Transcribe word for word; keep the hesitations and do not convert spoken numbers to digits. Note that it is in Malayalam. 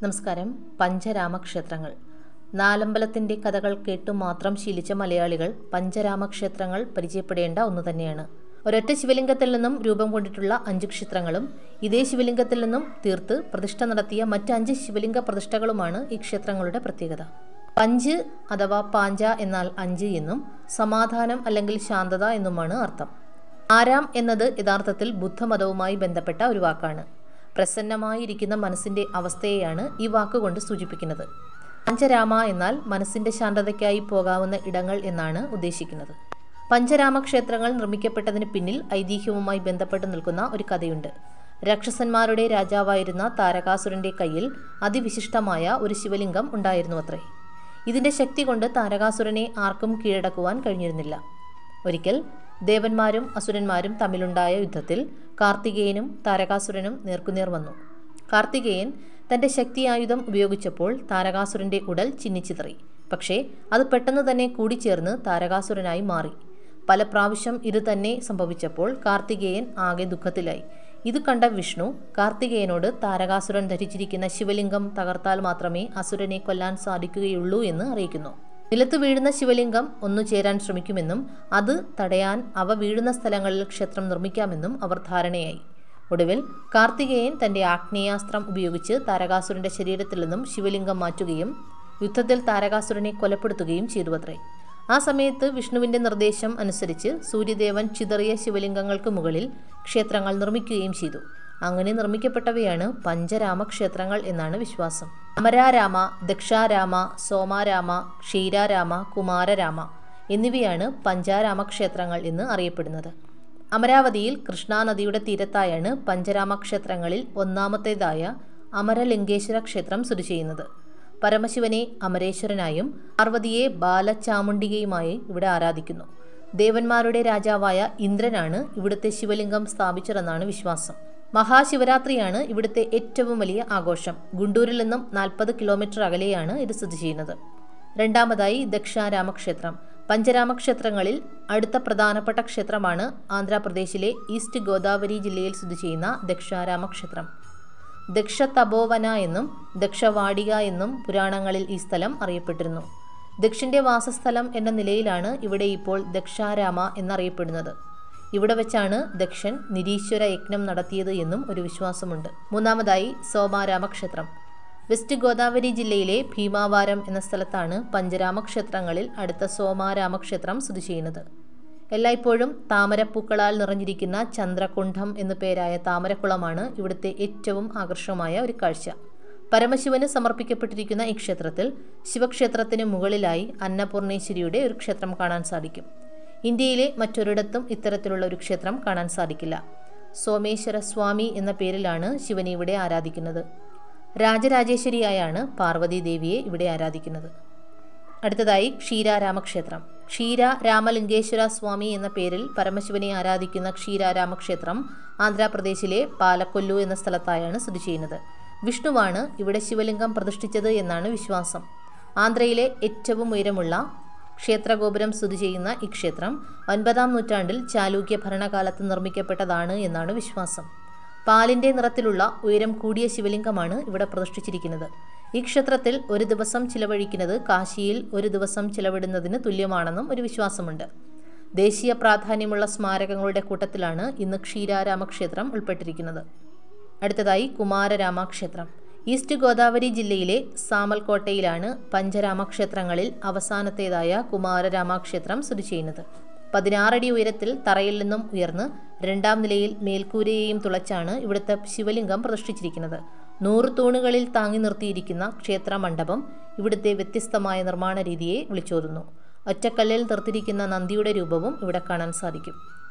നമസ്കാരം. പഞ്ചരാമ ക്ഷേത്രങ്ങൾ. നാലമ്പലത്തിൻ്റെ കഥകൾ കേട്ടു മാത്രം ശീലിച്ച മലയാളികൾ പഞ്ചരാമ ക്ഷേത്രങ്ങൾ പരിചയപ്പെടേണ്ട ഒന്നു തന്നെയാണ്. ഒരൊറ്റ ശിവലിംഗത്തിൽ നിന്നും രൂപം കൊണ്ടിട്ടുള്ള അഞ്ച് ക്ഷേത്രങ്ങളും ഇതേ ശിവലിംഗത്തിൽ നിന്നും തീർത്ത് പ്രതിഷ്ഠ നടത്തിയ മറ്റ് അഞ്ച് ശിവലിംഗ പ്രതിഷ്ഠകളുമാണ് ഈ ക്ഷേത്രങ്ങളുടെ പ്രത്യേകത. പഞ്ച് അഥവാ പാഞ്ച എന്നാൽ അഞ്ച് എന്നും സമാധാനം അല്ലെങ്കിൽ ശാന്തത എന്നുമാണ് അർത്ഥം. ആരാം എന്നത് യഥാർത്ഥത്തിൽ ബുദ്ധമതവുമായി ബന്ധപ്പെട്ട ഒരു വാക്കാണ്. പ്രസന്നമായിരിക്കുന്ന മനസ്സിൻ്റെ അവസ്ഥയെയാണ് ഈ വാക്കുകൊണ്ട് സൂചിപ്പിക്കുന്നത്. പഞ്ചരാമ എന്നാൽ മനസ്സിൻ്റെ ശാന്തതയ്ക്കായി പോകാവുന്ന ഇടങ്ങൾ എന്നാണ് ഉദ്ദേശിക്കുന്നത്. പഞ്ചരാമ ക്ഷേത്രങ്ങൾ നിർമ്മിക്കപ്പെട്ടതിന് പിന്നിൽ ഐതിഹ്യവുമായി ബന്ധപ്പെട്ട് നിൽക്കുന്ന ഒരു കഥയുണ്ട്. രാക്ഷസന്മാരുടെ രാജാവായിരുന്ന താരകാസുരൻ്റെ കയ്യിൽ അതിവിശിഷ്ടമായ ഒരു ശിവലിംഗം ഉണ്ടായിരുന്നു അത്രേ. ഇതിൻ്റെ ശക്തി കൊണ്ട് താരകാസുരനെ ആർക്കും കീഴടക്കുവാൻ കഴിഞ്ഞിരുന്നില്ല. ഒരിക്കൽ ദേവന്മാരും അസുരന്മാരും തമ്മിലുണ്ടായ യുദ്ധത്തിൽ കാർത്തികേയനും താരകാസുരനും നേർക്കുനേർ വന്നു. കാർത്തികേയൻ തൻ്റെ ശക്തിയായുധം ഉപയോഗിച്ചപ്പോൾ താരകാസുരൻ്റെ ഉടൽ ചിന്നിച്ചിതറി. പക്ഷേ അത് പെട്ടെന്ന് തന്നെ കൂടിച്ചേർന്ന് താരകാസുരനായി മാറി. പല പ്രാവശ്യം ഇത് തന്നെ സംഭവിച്ചപ്പോൾ കാർത്തികേയൻ ആകെ ദുഃഖത്തിലായി. ഇത് കണ്ട വിഷ്ണു കാർത്തികേയനോട് താരകാസുരൻ ധരിച്ചിരിക്കുന്ന ശിവലിംഗം തകർത്താൽ മാത്രമേ അസുരനെ കൊല്ലാൻ സാധിക്കുകയുള്ളൂ എന്ന് അറിയിക്കുന്നു. നിലത്ത് വീഴുന്ന ശിവലിംഗം ഒന്നു ചേരാൻ ശ്രമിക്കുമെന്നും അത് തടയാൻ അവ വീഴുന്ന സ്ഥലങ്ങളിൽ ക്ഷേത്രം നിർമ്മിക്കാമെന്നും അവർ ധാരണയായി. ഒടുവിൽ കാർത്തികേയൻ തൻ്റെ ആഗ്നേയാസ്ത്രം ഉപയോഗിച്ച് താരകാസുരൻ്റെ ശരീരത്തിൽ നിന്നും ശിവലിംഗം മാറ്റുകയും യുദ്ധത്തിൽ താരകാസുരനെ കൊലപ്പെടുത്തുകയും ചെയ്തുവത്രേ. ആ സമയത്ത് വിഷ്ണുവിൻ്റെ നിർദ്ദേശം അനുസരിച്ച് സൂര്യദേവൻ ചിതറിയ ശിവലിംഗങ്ങൾക്ക് മുകളിൽ ക്ഷേത്രങ്ങൾ നിർമ്മിക്കുകയും ചെയ്തു. അങ്ങനെ നിർമ്മിക്കപ്പെട്ടവയാണ് പഞ്ചരാമ ക്ഷേത്രങ്ങൾ എന്നാണ് വിശ്വാസം. അമരാരാമ, ദക്ഷാരാമ, സോമാരാമ, ക്ഷീരാരാമ, കുമാരരാമ എന്നിവയാണ് പഞ്ചാരാമ ക്ഷേത്രങ്ങൾ എന്ന് അറിയപ്പെടുന്നത്. അമരാവതിയിൽ കൃഷ്ണാ നദിയുടെ തീരത്തായാണ് പഞ്ചരാമ ക്ഷേത്രങ്ങളിൽ ഒന്നാമത്തേതായ അമരലിംഗേശ്വര ക്ഷേത്രം സ്ഥിതി ചെയ്യുന്നത്. പരമശിവനെ അമരേശ്വരനായും പാർവതിയെ ബാല ചാമുണ്ടികയുമായി ഇവിടെ ആരാധിക്കുന്നു. ദേവന്മാരുടെ രാജാവായ ഇന്ദ്രനാണ് ഇവിടുത്തെ ശിവലിംഗം സ്ഥാപിച്ചതെന്നാണ് വിശ്വാസം. മഹാശിവരാത്രിയാണ് ഇവിടുത്തെ ഏറ്റവും വലിയ ആഘോഷം. ഗുണ്ടൂരിൽ നിന്നും നാൽപ്പത് കിലോമീറ്റർ അകലെയാണ് ഇത് സ്ഥിതി ചെയ്യുന്നത്. രണ്ടാമതായി ദക്ഷാരാമക്ഷേത്രം. പഞ്ചരാമക്ഷേത്രങ്ങളിൽ അടുത്ത പ്രധാനപ്പെട്ട ക്ഷേത്രമാണ് ആന്ധ്രാപ്രദേശിലെ ഈസ്റ്റ് ഗോദാവരി ജില്ലയിൽ സ്ഥിതി ചെയ്യുന്ന ദക്ഷാരാമക്ഷേത്രം. ദക്ഷ തപോവന എന്നും ദക്ഷവാടിക എന്നും പുരാണങ്ങളിൽ ഈ സ്ഥലം അറിയപ്പെട്ടിരുന്നു. ദക്ഷൻ്റെ വാസസ്ഥലം എന്ന നിലയിലാണ് ഇവിടെ ഇപ്പോൾ ദക്ഷാരാമ എന്നറിയപ്പെടുന്നത്. ഇവിടെ വെച്ചാണ് ദക്ഷൻ നിരീശ്വര യജ്ഞം നടത്തിയത് എന്നും ഒരു വിശ്വാസമുണ്ട്. മൂന്നാമതായി സോമാരാമക്ഷേത്രം. വെസ്റ്റ് ഗോദാവരി ജില്ലയിലെ ഭീമാവാരം എന്ന സ്ഥലത്താണ് പഞ്ചരാമക്ഷേത്രങ്ങളിൽ അടുത്ത സോമാരാമക്ഷേത്രം സ്ഥിതി ചെയ്യുന്നത്. എല്ലായ്പ്പോഴും താമരപ്പൂക്കളാൽ നിറഞ്ഞിരിക്കുന്ന ചന്ദ്രകുണ്ഠം എന്നു പേരായ താമരക്കുളമാണ് ഇവിടുത്തെ ഏറ്റവും ആകർഷകമായ ഒരു കാഴ്ച. പരമശിവന് സമർപ്പിക്കപ്പെട്ടിരിക്കുന്ന ഈ ക്ഷേത്രത്തിൽ ശിവക്ഷേത്രത്തിന് മുകളിലായി അന്നപൂർണേശ്വരിയുടെ ഒരു ക്ഷേത്രം കാണാൻ സാധിക്കും. ഇന്ത്യയിലെ മറ്റൊരിടത്തും ഇത്തരത്തിലുള്ള ഒരു ക്ഷേത്രം കാണാൻ സാധിക്കില്ല. സോമേശ്വര സ്വാമി എന്ന പേരിലാണ് ശിവനെ ഇവിടെ ആരാധിക്കുന്നത്. രാജരാജേശ്വരിയായാണ് പാർവതി ദേവിയെ ഇവിടെ ആരാധിക്കുന്നത്. അടുത്തതായി ക്ഷീരാരാമക്ഷേത്രം. ക്ഷീരാരാമലിംഗേശ്വര സ്വാമി എന്ന പേരിൽ പരമശിവനെ ആരാധിക്കുന്ന ക്ഷീരാരാമക്ഷേത്രം ആന്ധ്രാപ്രദേശിലെ പാലക്കൊല്ലു എന്ന സ്ഥലത്തായാണ് സ്ഥിതി ചെയ്യുന്നത്. വിഷ്ണുവാണ് ഇവിടെ ശിവലിംഗം പ്രതിഷ്ഠിച്ചത് എന്നാണ് വിശ്വാസം. ആന്ധ്രയിലെ ഏറ്റവും ഉയരമുള്ള ക്ഷേത്രഗോപുരം സ്ഥിതി ചെയ്യുന്ന ഈ ക്ഷേത്രം ഒൻപതാം നൂറ്റാണ്ടിൽ ചാലൂക്യ ഭരണകാലത്ത് നിർമ്മിക്കപ്പെട്ടതാണ് എന്നാണ് വിശ്വാസം. പാലിൻ്റെ നിറത്തിലുള്ള ഉയരം കൂടിയ ശിവലിംഗമാണ് ഇവിടെ പ്രതിഷ്ഠിച്ചിരിക്കുന്നത്. ഈ ക്ഷേത്രത്തിൽ ഒരു ദിവസം ചിലവഴിക്കുന്നത് കാശിയിൽ ഒരു ദിവസം ചിലവിടുന്നതിന് തുല്യമാണെന്നും ഒരു വിശ്വാസമുണ്ട്. ദേശീയ പ്രാധാന്യമുള്ള സ്മാരകങ്ങളുടെ കൂട്ടത്തിലാണ് ഇന്ന് ക്ഷീരാരാമക്ഷേത്രം ഉൾപ്പെട്ടിരിക്കുന്നത്. അടുത്തതായി കുമാരരാമക്ഷേത്രം. ഈസ്റ്റ് ഗോദാവരി ജില്ലയിലെ സാമൽകോട്ടയിലാണ് പഞ്ചരാമക്ഷേത്രങ്ങളിൽ അവസാനത്തേതായ കുമാരരാമക്ഷേത്രം സ്ഥിതി ചെയ്യുന്നത്. പതിനാറടി ഉയരത്തിൽ തറയിൽ നിന്നും ഉയർന്ന് രണ്ടാം നിലയിൽ മേൽക്കൂരയെയും തുളച്ചാണ് ഇവിടുത്തെ ശിവലിംഗം പ്രതിഷ്ഠിച്ചിരിക്കുന്നത്. നൂറ് തൂണുകളിൽ താങ്ങി നിർത്തിയിരിക്കുന്ന ക്ഷേത്ര മണ്ഡപം ഇവിടുത്തെ വ്യത്യസ്തമായ നിർമ്മാണ രീതിയെ വിളിച്ചോതുന്നു. ഒറ്റക്കല്ലിൽ തീർത്തിരിക്കുന്ന നന്ദിയുടെ രൂപവും ഇവിടെ കാണാൻ സാധിക്കും.